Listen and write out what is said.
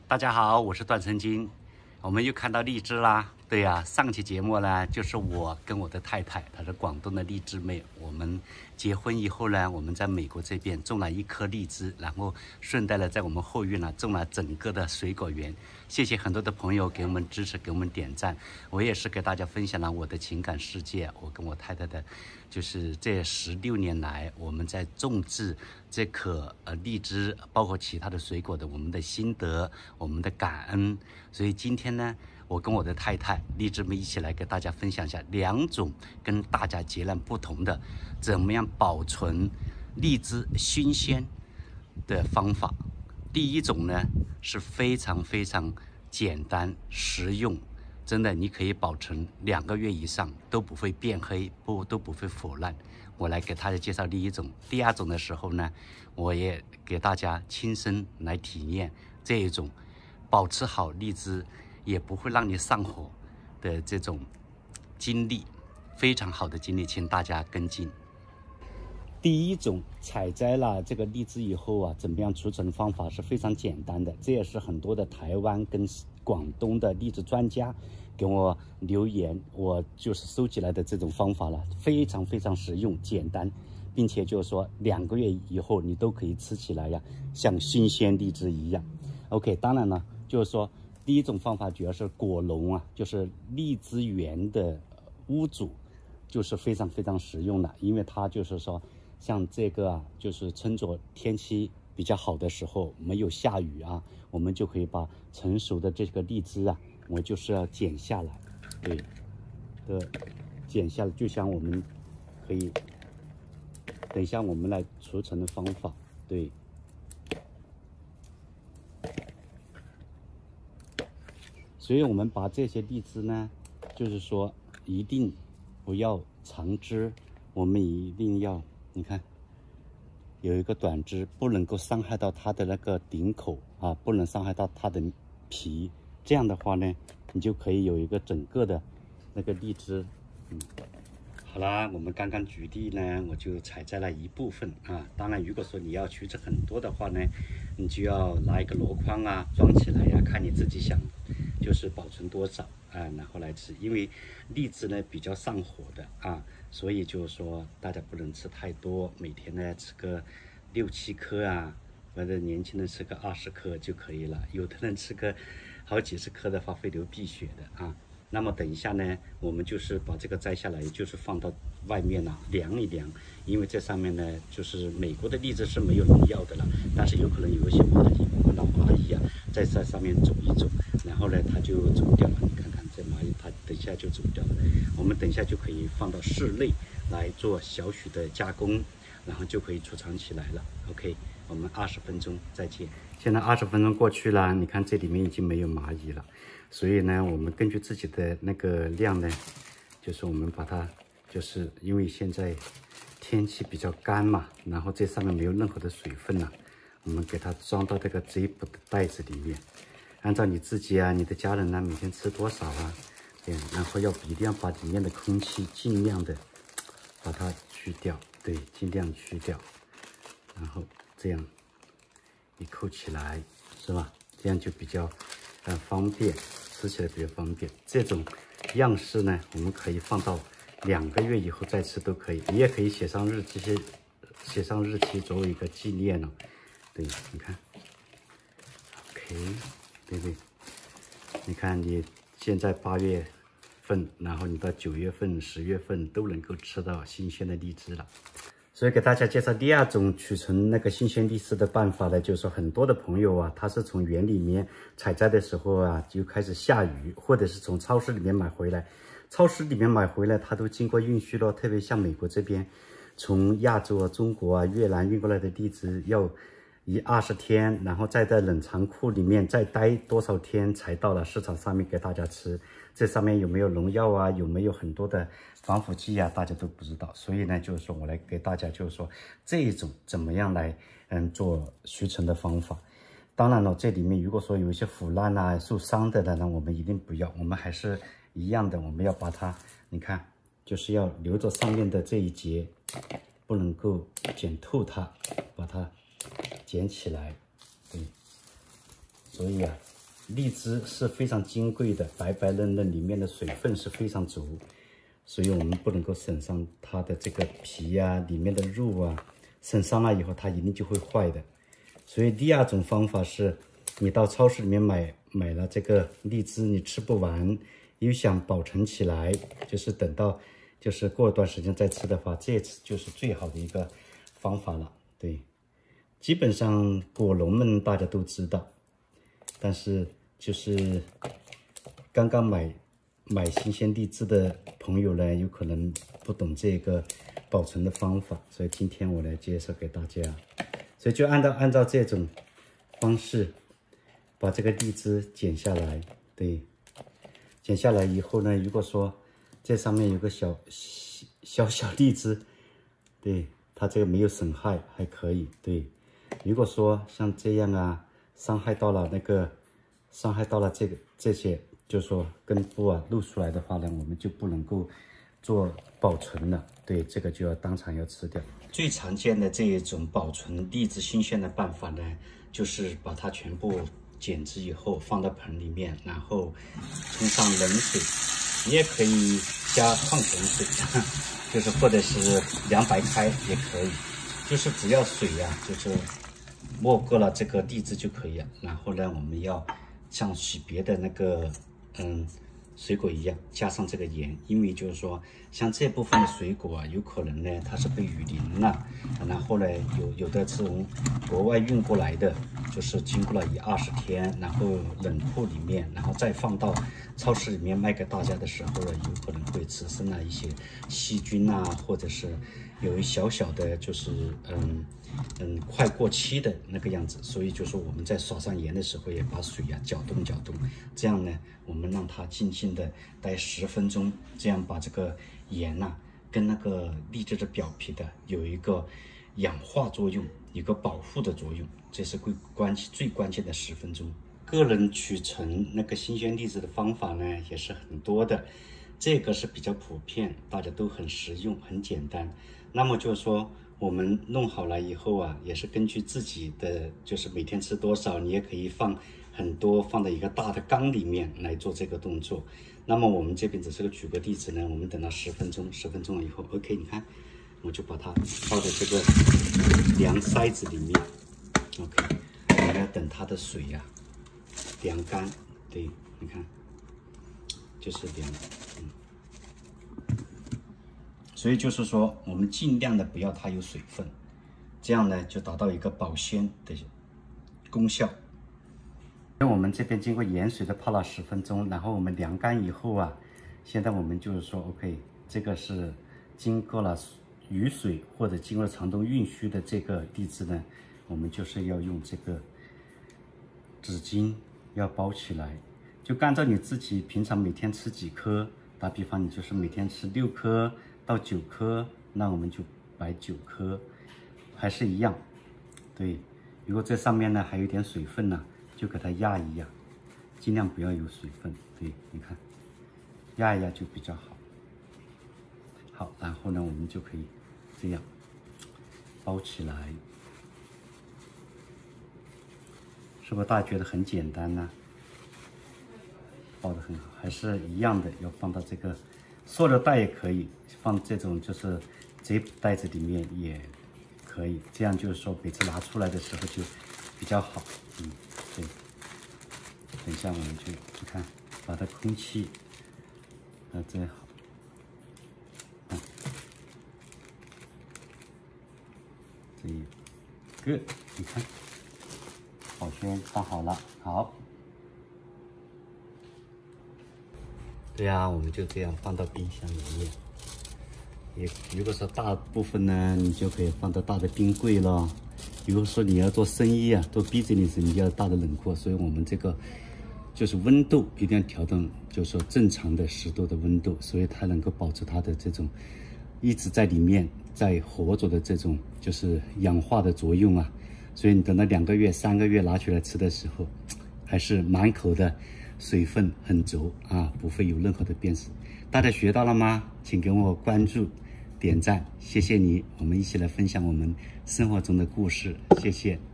大家好，我是段成金。我们又看到荔枝啦。对呀，上期节目呢，就是我跟我的太太，她是广东的荔枝妹。我们结婚以后呢，我们在美国这边种了一棵荔枝，然后顺带的在我们后院呢种了整个的水果园。谢谢很多的朋友给我们支持，给我们点赞。我也是给大家分享了我的情感世界，我跟我太太的，就是这16年来我们在种植这棵荔枝，包括其他的水果的我们的心得，我们的感恩。所以今天呢，我跟我的太太荔枝们一起来给大家分享一下2种跟大家截然不同的怎么样保存荔枝新鲜的方法。第一种呢是非常非常简单实用，真的你可以保存2个月以上都不会变黑，都不会腐烂。我来给大家介绍第一种。第二种的时候呢，我也给大家亲身来体验这一种保持好荔枝也不会让你上火的这种经历，非常好的经历，请大家跟进。第一种，采摘了这个荔枝以后啊，怎么样储存方法是非常简单的，这也是很多的台湾跟广东的荔枝专家给我留言，我就是收集来的这种方法了，非常非常实用简单，并且就是说2个月以后你都可以吃起来呀，像新鲜荔枝一样。OK， 当然了，就是说第一种方法主要是果农啊，就是荔枝园的屋主，就是非常非常实用的，因为它就是说像这个啊，就是趁着天气比较好的时候，没有下雨啊，我们就可以把成熟的这个荔枝啊，我就是要剪下来，对的，剪下来，就像我们可以等一下我们来储存的方法，对。所以我们把这些荔枝呢，就是说一定不要长枝，我们一定要，你看有一个短枝，不能够伤害到它的那个顶口啊，不能伤害到它的皮。这样的话呢，你就可以有一个整个的那个荔枝。好啦，我们刚刚举例呢，我就采摘了一部分啊。当然，如果说你要取植很多的话呢，你就要拿一个箩筐啊装起来呀，看你自己想就是保存多少啊，然后来吃。因为荔枝呢比较上火的啊，所以就是说大家不能吃太多，每天呢吃个6、7颗啊，或者年轻人吃个20颗就可以了。有的人吃个好几十颗的话会流鼻血的啊。那么等一下呢，我们就是把这个摘下来，就是放到外面呢凉一凉，因为这上面呢，就是美国的荔枝是没有农药的了，但是有可能有一些蚂蚁，老蚂蚁啊，在这上面走一走，然后呢它就走掉了。你看看这蚂蚁，它等一下就走掉了。我们等一下就可以放到室内来做小许的加工，然后就可以储藏起来了。OK， 我们20分钟再见。现在20分钟过去了，你看这里面已经没有蚂蚁了。所以呢，我们根据自己的那个量呢，就是我们把它，就是因为现在天气比较干嘛，然后这上面没有任何的水分了，我们给它装到这个 Zip 的袋子里面，按照你自己啊、你的家人呢每天吃多少啊，对，然后一定要把里面的空气尽量的把它去掉，对，尽量去掉，然后这样一扣起来，是吧？这样就比较方便。吃起来比较方便。这种样式呢，我们可以放到2个月以后再吃都可以。你也可以写上日期作为一个纪念了。对，你看 ，OK， 对对，你看你现在8月份，然后你到9月份、10月份都能够吃到新鲜的荔枝了。所以给大家介绍第2种储存那个新鲜荔枝的办法呢，就是说很多的朋友啊，他是从园里面采摘的时候啊就开始下雨，或者是从超市里面买回来，它都经过运输了，特别像美国这边，从亚洲啊、中国啊、越南运过来的荔枝要20天，然后再在冷藏库里面再待多少天才到了市场上面给大家吃。这上面有没有农药啊？有没有很多的防腐剂啊？大家都不知道。所以呢，就是说我来给大家就是说这一种怎么样来做储存的方法。当然了，这里面如果说有一些腐烂啊、受伤的呢，我们一定不要。我们还是一样的，我们要把它，你看，就是要留着上面的这一节，不能够剪透它，把它捡起来。对，所以啊， 荔枝是非常金贵的，白白嫩嫩，里面的水分是非常足，所以我们不能够损伤它的这个皮呀、里面的肉啊，损伤了以后它一定就会坏的。所以第二种方法是，你到超市里面买了这个荔枝，你吃不完，又想保存起来，就是等到就是过一段时间再吃的话，这次就是最好的一个方法了。对，基本上果农们大家都知道，但是就是刚刚买新鲜荔枝的朋友呢，有可能不懂这个保存的方法，所以今天我来介绍给大家。所以就按照这种方式把这个荔枝剪下来。对，剪下来以后呢，如果说这上面有个小荔枝，对，它这个没有损害还可以。对，如果说像这样啊，伤害到了这些，就是说根部啊露出来的话呢，我们就不能够做保存了。对，这个就要当场要吃掉。最常见的这一种保存荔枝新鲜的办法呢，就是把它全部剪枝以后放到盆里面，然后冲上冷水，你也可以加矿泉水，就是或者是凉白开也可以，就是只要水呀、就是没过了这个荔枝就可以了。然后呢，我们要像洗别的那个水果一样加上这个盐，因为就是说像这部分的水果啊，有可能呢它是被雨淋了，然后呢有的是从国外运过来的，就是经过了20天，然后冷库里面，然后再放到超市里面卖给大家的时候呢，有可能会滋生了一些细菌啊，或者是有一小小的就是快过期的那个样子，所以就是我们在撒上盐的时候，也把水啊搅动，这样呢，我们让它静静的待10分钟，这样把这个盐呐、跟那个荔枝的表皮的有一个氧化作用，一个保护的作用，这是最关键的10分钟。个人取存那个新鲜荔枝的方法呢，也是很多的，这个是比较普遍，大家都很实用，很简单。那么就是说，我们弄好了以后啊，也是根据自己的，就是每天吃多少，你也可以放很多，放在一个大的缸里面来做这个动作。那么我们这边只是举个例子呢，我们等到10分钟了以后 ，OK， 你看，我就把它放在这个凉筛子里面 ，OK， 我们要等它的水呀、凉干，对，你看，就是凉，所以就是说，我们尽量的不要它有水分，这样呢就达到一个保鲜的功效。我们这边经过盐水的泡了10分钟，然后我们凉干以后啊，现在我们就是说 OK， 这个是经过了雨水或者经过了长冬运输的这个荔枝呢，我们就是要用这个纸巾要包起来，就按照你自己平常每天吃几颗，打比方你就是每天吃6颗到9颗，那我们就摆9颗，还是一样。对，如果这上面呢还有点水分呢，就给它压一压，尽量不要有水分。对，你看，压一压就比较好。好，然后呢，我们就可以这样包起来，是不是大家觉得很简单呢？包得很好，还是一样的，要放到这个塑料袋也可以，放这种就是这袋子里面也可以，这样就是说每次拿出来的时候就比较好。对。等一下我们就你看，把它空气这样好，这一个你看，保鲜放好了，好。对呀，我们就这样放到冰箱里面。也如果说大部分呢，你就可以放到大的冰柜了。如果说你要做生意啊，做 business， 你要大的冷库，所以我们这个就是温度一定要调到，就是说正常的10度的温度，所以它能够保持它的这种一直在里面在活着的这种就是氧化的作用啊。所以你等到2个月、3个月拿出来吃的时候，还是满口的水分很足啊，不会有任何的变质。大家学到了吗？请给我关注、点赞，谢谢你。我们一起来分享我们生活中的故事，谢谢。